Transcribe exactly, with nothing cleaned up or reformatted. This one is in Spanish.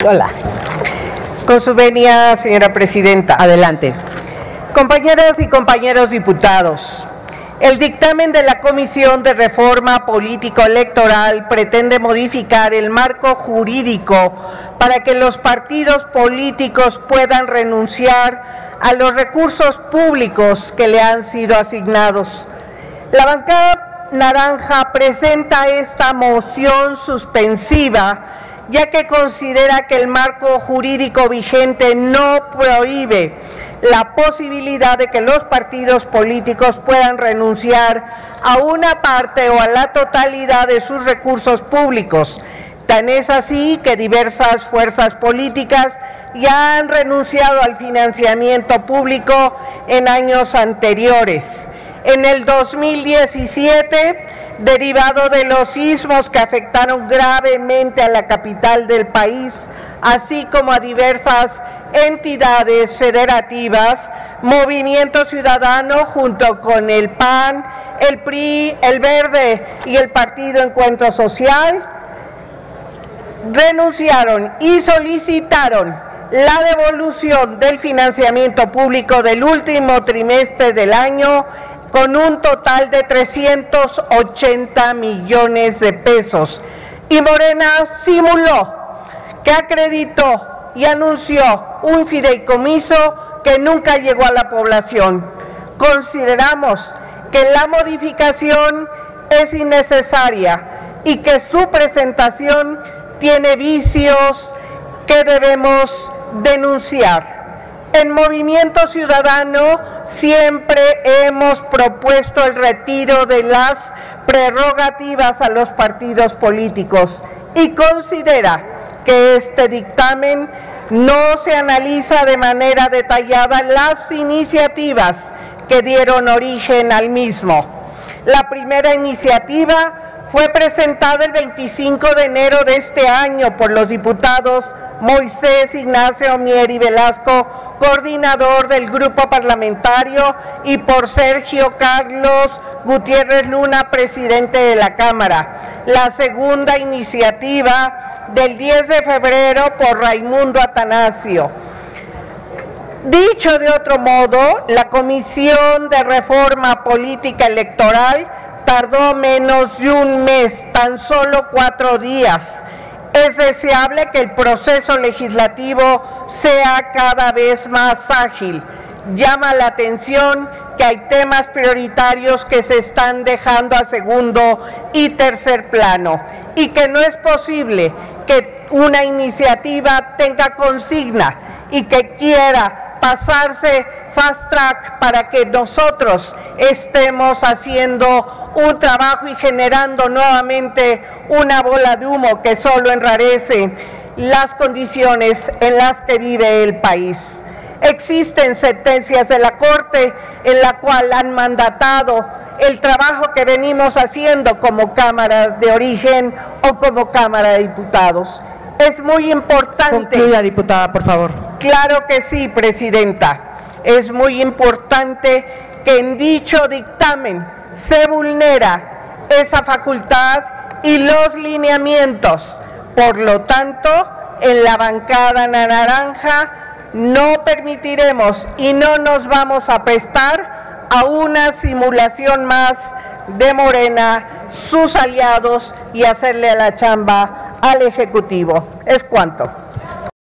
Hola. Con su venia, señora presidenta. Adelante. Compañeras y compañeros diputados, el dictamen de la Comisión de Reforma Político-Electoral pretende modificar el marco jurídico para que los partidos políticos puedan renunciar a los recursos públicos que le han sido asignados. La bancada naranja presenta esta moción suspensiva, ya que considera que el marco jurídico vigente no prohíbe la posibilidad de que los partidos políticos puedan renunciar a una parte o a la totalidad de sus recursos públicos. Tan es así que diversas fuerzas políticas ya han renunciado al financiamiento público en años anteriores. En el dos mil diecisiete, derivado de los sismos que afectaron gravemente a la capital del país, así como a diversas entidades federativas, Movimiento Ciudadano junto con el P A N, el P R I, el Verde y el Partido Encuentro Social renunciaron y solicitaron la devolución del financiamiento público del último trimestre del año con un total de trescientos ochenta millones de pesos. Y Morena simuló que acreditó y anunció un fideicomiso que nunca llegó a la población. Consideramos que la modificación es innecesaria y que su presentación tiene vicios que debemos denunciar. En Movimiento Ciudadano siempre hemos propuesto el retiro de las prerrogativas a los partidos políticos y considera que este dictamen no se analiza de manera detallada las iniciativas que dieron origen al mismo. La primera iniciativa fue presentada el veinticinco de enero de este año por los diputados Moisés Ignacio Mier Velasco, coordinador del grupo parlamentario, y por Sergio Carlos Gutiérrez Luna, presidente de la Cámara. La segunda iniciativa del diez de febrero por Raimundo Atanasio. Dicho de otro modo, la Comisión de Reforma Política Electoral tardó menos de un mes, tan solo cuatro días. Es deseable que el proceso legislativo sea cada vez más ágil. Llama la atención que hay temas prioritarios que se están dejando a segundo y tercer plano y que no es posible que una iniciativa tenga consigna y que quiera pasarse fast track para que nosotros estemos haciendo un trabajo y generando nuevamente una bola de humo que solo enrarece las condiciones en las que vive el país. Existen sentencias de la Corte en la cual han mandatado el trabajo que venimos haciendo como Cámara de Origen o como Cámara de Diputados. Es muy importante. Concluya, diputada, por favor. Claro que sí, presidenta. Es muy importante que en dicho dictamen se vulnera esa facultad y los lineamientos. Por lo tanto, en la bancada naranja no permitiremos y no nos vamos a prestar a una simulación más de Morena, sus aliados y hacerle a la chamba al Ejecutivo. Es cuanto.